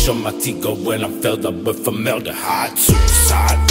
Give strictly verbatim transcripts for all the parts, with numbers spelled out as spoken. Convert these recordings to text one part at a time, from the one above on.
on my Tigo when I filled up with formaldehyde. Suicide.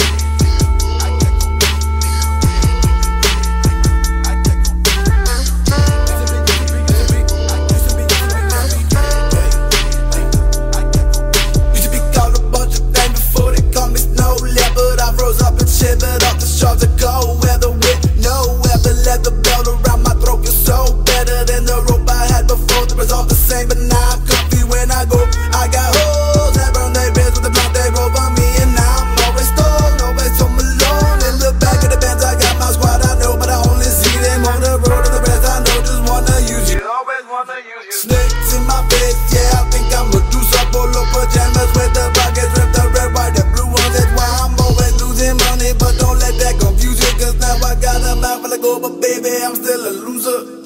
Shivered off the shards of cold weather with no ever leather belt around my throat. Feels so better than the rope I had before. The result the same, but now I'm comfy when I go. I got holes that burn their ribs with the blunt they roll on me, and now I'm always stoned, always home alone. In the back of the Benz I got my squad I know, but I only see them on the road, and the rest I know just wanna use you. Always wanna use you. Snakes in my face, yeah, I think I'm Medusa. Polo pajamas with the pockets ripped, the red, white, and blue ones. That's why I'm always losing money, but don't let that confuse you, cause now I got a mouth full of gold, but baby, I'm still a loser.